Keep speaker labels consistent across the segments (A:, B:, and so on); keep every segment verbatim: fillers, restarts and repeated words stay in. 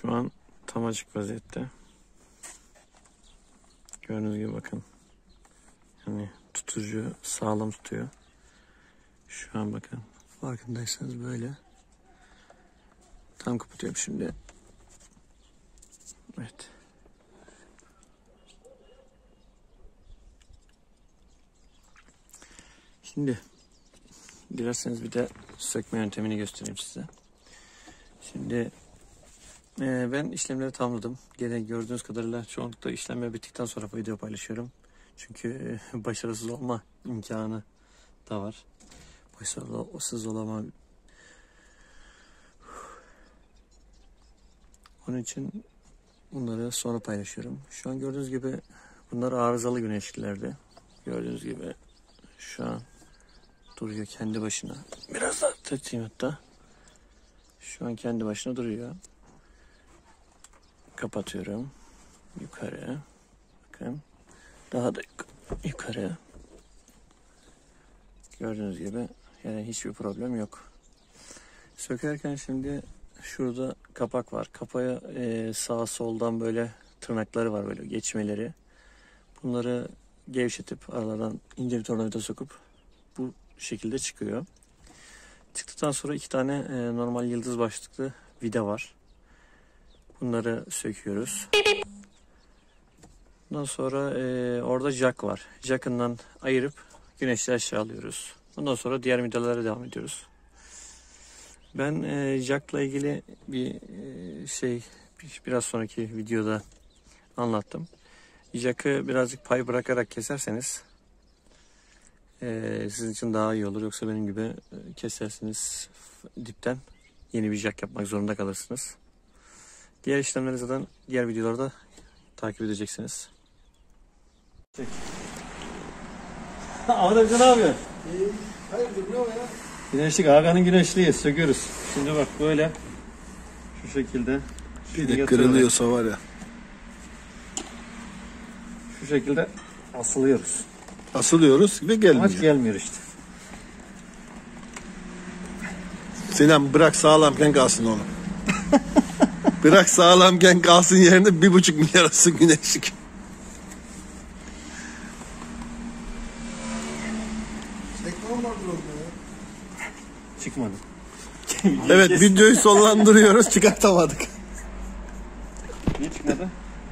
A: Şu an tam açık vaziyette. Gördüğünüz gibi bakın. Yani tutucu sağlam tutuyor. Şu an bakın. Farkındaysanız böyle. Tam kapatıyorum şimdi. Evet. Şimdi dilerseniz bir de sökme yöntemini göstereyim size. Şimdi e, ben işlemleri tamamladım. Gene gördüğünüz kadarıyla çoğunlukla işlemler bittikten sonra video paylaşıyorum. Çünkü e, başarısız olma imkanı da var. Başarısız olama. Onun için bunları sonra paylaşıyorum. Şu an gördüğünüz gibi bunlar arızalı güneşliklerdi. Gördüğünüz gibi şu an duruyor kendi başına. Biraz daha tutayım hatta. Şu an kendi başına duruyor. Kapatıyorum. Yukarı. Bakın. Daha da yukarı. Gördüğünüz gibi yani hiçbir problem yok. Sökerken şimdi şurada kapak var. Kapağı e, sağ soldan böyle tırnakları var, böyle geçmeleri. Bunları gevşetip aralardan ince bir tornavida sokup bu şekilde çıkıyor. Çıktıktan sonra iki tane e, normal yıldız başlıklı vida var. Bunları söküyoruz. Ondan sonra e, orada jack var. Jack'ından ayırıp güneşli aşağı alıyoruz. Ondan sonra diğer vidalara devam ediyoruz. Ben e, jack'la ilgili bir e, şey biraz sonraki videoda anlattım. Jack'ı birazcık pay bırakarak keserseniz e, sizin için daha iyi olur. Yoksa benim gibi e, kesersiniz dipten yeni bir jack yapmak zorunda kalırsınız. Diğer işlemleri zaten diğer videolarda takip edeceksiniz. Ahmet amca ne yapıyorsun?
B: İyi. Hayırdır ne o ya?
A: Güneşlik, Hakan'ın güneşliği söküyoruz. Şimdi bak böyle şu şekilde.
B: Bir de kırılıyorsa var ya.
A: Şu şekilde asılıyoruz.
B: Asılıyoruz ve gelmiyor.
A: Hiç gelmiyor işte.
B: Sinan bırak sağlamken kalsın onu. Bırak sağlamken kalsın yerine bir buçuk milyar arası güneşlik.
A: Çıkmadı.
B: Evet videoyu sonlandırıyoruz, çıkartamadık.
A: Niye çıkmadı?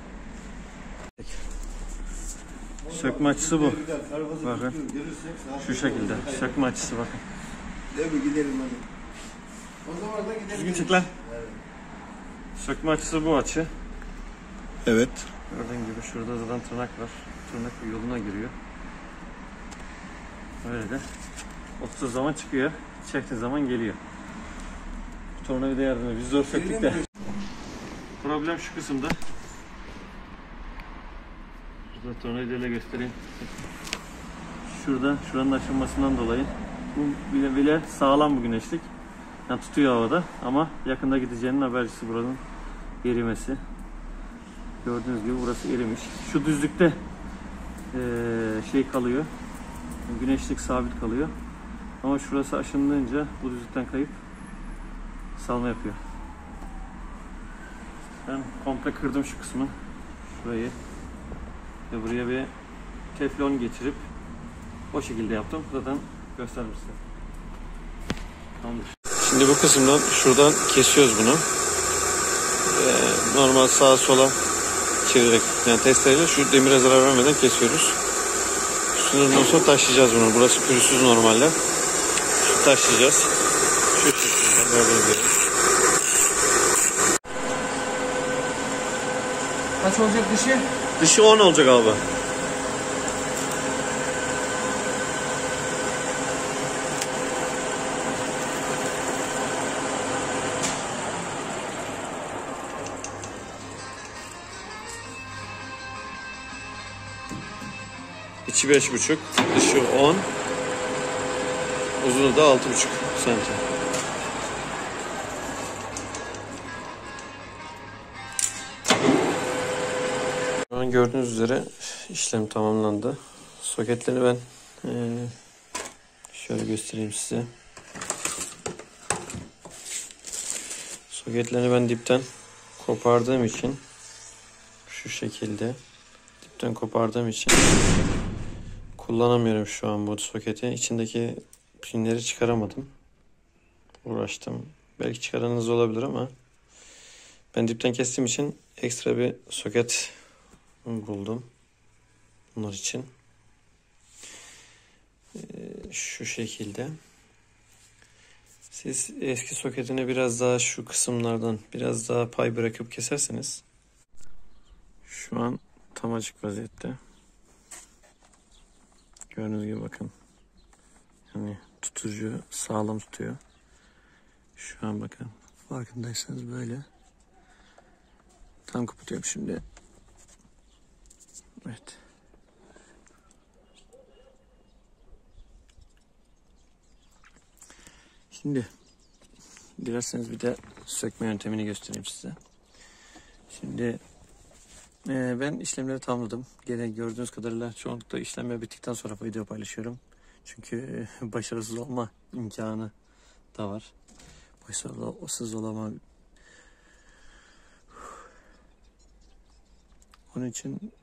A: Sökme açısı bu. Bakın. Şu şekilde. Sökme açısı bakın.
B: Değil mi, gidelim hadi. O zaman da gidelim.
A: Düzgün çık lan.
B: Evet.
A: Sökme açısı bu açı.
B: Evet.
A: Gördüğün gibi şurada zaten tırnak var. Tırnak yoluna giriyor. Öyle de. Oturduğu zaman çıkıyor. Çektiği zaman geliyor. Tornavida yardımıyla biz zor söktük de. Problem şu kısımda. Burada tornavidayla göstereyim. Şurada, şuranın açılmasından dolayı bu bile bile sağlam bu güneşlik. Yani tutuyor havada ama yakında gideceğinin habercisi buranın erimesi. Gördüğünüz gibi burası erimiş. Şu düzlükte ee, şey kalıyor. Güneşlik sabit kalıyor. Ama şurası aşınınca bu düzlükten kayıp salma yapıyor. Ben komple kırdım şu kısmı. Şurayı. Ve buraya bir teflon geçirip o şekilde yaptım. Zaten gösterdim size. Tamamdır. Şimdi bu kısımdan şuradan kesiyoruz bunu. Ee, normal sağa sola çevirerek, yani testereyle şu demire zarar vermeden kesiyoruz. Sınırından sonra taşlayacağız bunu. Burası pürüzsüz normalde. Şu taşlayacağız. Şu şekilde gördüğünüz gibi.
C: Kaç olacak dışı?
A: Dışı on olacak abi. İçi beş buçuk, dışı on, uzunu da altı buçuk santim. Şu an gördüğünüz üzere işlem tamamlandı. Soketleri ben e, şöyle göstereyim size. Soketlerini ben dipten kopardığım için şu şekilde dipten kopardığım için kullanamıyorum şu an bu soketi. İçindeki pinleri çıkaramadım. Uğraştım. Belki çıkaranınız olabilir ama ben dipten kestiğim için ekstra bir soket buldum bunlar için. Ee, şu şekilde. Siz eski soketine biraz daha şu kısımlardan biraz daha pay bırakıp keserseniz. Şu an tam açık vaziyette. Gördüğünüz gibi bakın. Yani tutucu sağlam tutuyor. Şu an bakın. Farkındaysanız böyle. Tam kapatıyorum şimdi. Evet. Şimdi dilerseniz bir de sökme yöntemini göstereyim size. Şimdi e, ben işlemleri tamamladım. Gene gördüğünüz kadarıyla çoğunlukla işlemler bittikten sonra video paylaşıyorum. Çünkü e, başarısız olma imkanı da var. Başarısız olama. Onun için